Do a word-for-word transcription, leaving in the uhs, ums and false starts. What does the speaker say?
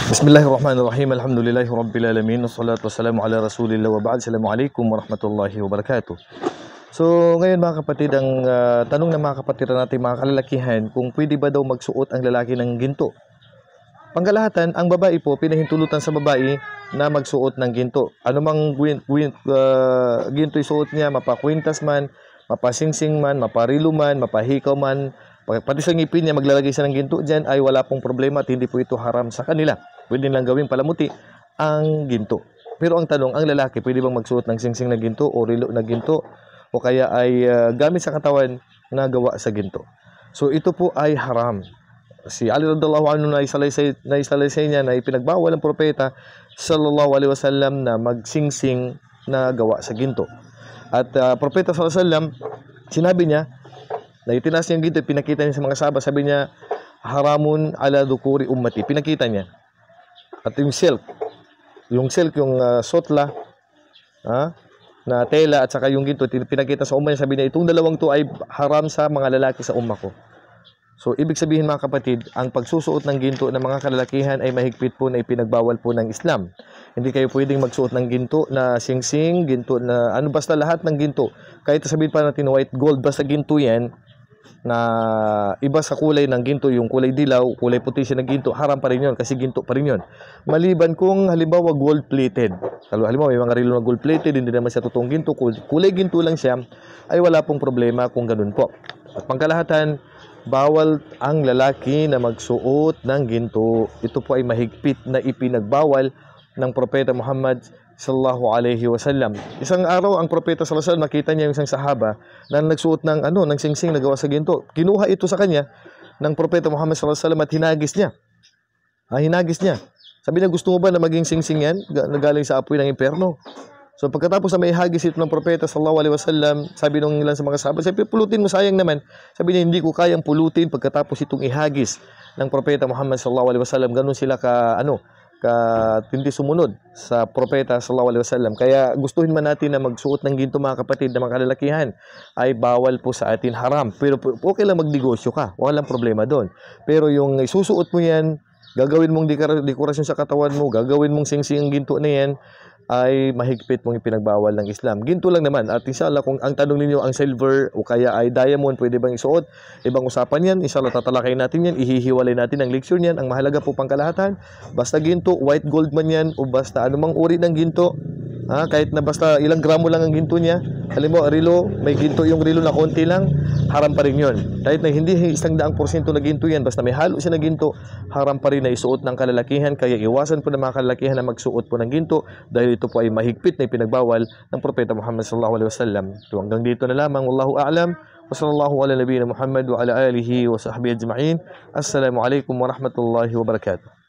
Bismillahirrahmanirrahim. Alhamdulillahi rabbil alamin. Wassalatu wassalamu ala Rasulillah wa ba'd. Assalamualaikum warahmatullahi wabarakatuh. So, ngayon mga kapatid, ang uh, tanong ng mga kapatid natin, mga kalalakihan, kung pwede ba daw magsuot ang lalaki ng ginto. Pangkalahatan, ang babae po, pinahintulutan sa babae na magsuot ng ginto. Ano mang gwin, gwin, uh, ginto isuot niya, mapakwintas man, mapasingsing man, maparilo man, mapahikaw man, pati sa ngipin niya maglalagay siya ng ginto dyan, ay wala pong problema at hindi po ito haram sa kanila. Pwede lang gawing palamuti ang ginto. Pero ang tanong, ang lalaki pwede bang magsuot ng singsing na ginto o rilo na ginto o kaya ay uh, gamit sa katawan na gawa sa ginto? So ito po ay haram. Si Ali radhiyallahu anhu na isalaysay, na isalaysay niya na ipinagbawal ng propeta sallallahu alaihi wasallam na magsingsing na gawa sa ginto. At uh, propeta sallallahu alaihi wasallam, sinabi niya, na itinaas niya yung ginto, pinakita niya sa mga sahaba, sabi niya, haramun ala dhukuri ummati. Pinakita niya. At yung silk, yung silk, yung uh, sotla, ha, na tela at saka yung ginto, pinakita sa umma niya, sabi niya, itong dalawang to ay haram sa mga lalaki sa umma ko. So, ibig sabihin mga kapatid, ang pagsusuot ng ginto ng mga kalalakihan ay mahigpit po na ipinagbawal po ng Islam. Hindi kayo pwedeng magsuot ng ginto na singsing, ginto na ano, basta lahat ng ginto. Kahit sabihin pa natin white gold, basta ginto yan, na iba sa kulay ng ginto, yung kulay dilaw, kulay puti siya ng ginto, haram pa rin yun kasi ginto pa rin yun. Maliban kung halimbawa gold-plated. Halimbawa may mga relo na gold-plated, hindi naman siya totoong ginto, kulay ginto lang siya, ay wala pong problema kung ganun po. At pangkalahatan, bawal ang lalaki na magsuot ng ginto. Ito po ay mahigpit na ipinagbawal ng Propeta Muhammad sallallahu alaihi wasallam. Isang araw ang propeta sallallahu alaihi wasallam, nakita niya yung isang sahaba na nagsuot ng ano, ng singsing na gawa sa ginto. Kinuha ito sa kanya ng propeta Muhammad sallallahu alaihi wasallam at hinagis niya. Ah, hinagis niya. Sabi niya, gusto mo ba na maging singsing yan na galing sa apoy ng impyerno? So pagkatapos na may hagis ito ng propeta sallallahu alaihi wasallam, sabi nung ilan sa mga sahabat, sabi, pulutin mo, sayang naman. Sabi niya, hindi ko kayang pulutin pagkatapos itong ihagis ng propeta Muhammad sallallahu alaihi wasallam. Ganun sila ka ano, ka hindi sumunod sa propeta sallallahu alaihi wasallam. Kaya gustuhin man natin na magsuot ng ginto mga kapatid na mga kalalakihan, ay bawal po sa atin, haram. Pero okay lang magnegosyo ka, walang problema doon. Pero yung isusuot mo yan, gagawin mong dekorasyon sa katawan mo, gagawin mong singsing ang ginto na yan, ay mahigpit mong ipinagbawal ng Islam. Ginto lang naman. At inshallah, kung ang tanong ninyo ang silver o kaya ay diamond, pwede bang isuot? Ibang usapan yan. Inshallah, tatalakay natin yan. Ihihiwalay natin ang lecture niyan. Ang mahalaga po pangkalahatan, basta ginto, white gold man yan, o basta anumang uri ng ginto, ha, kahit na basta ilang gramo lang ang ginto niya. Halimbawa, rilo, may ginto yung rilo na konti lang, haram pa rin yun. Kahit na hindi isang daang porsyento na ginto yan, basta may halo siya na ginto, haram pa rin na isuot ng kalalakihan. Kaya iwasan po ng mga kalalakihan na magsuot po ng ginto dahil ito po ay mahigpit na ipinagbawal ng Propeta Muhammad sallallahu alaihi wasallam. So, hanggang dito na lamang. Wallahu a'lam. Wa sallallahu ala nabiyina Muhammad wa ala alihi wa sahbihi ajma'in. Assalamualaikum warahmatullahi wabarakatuh.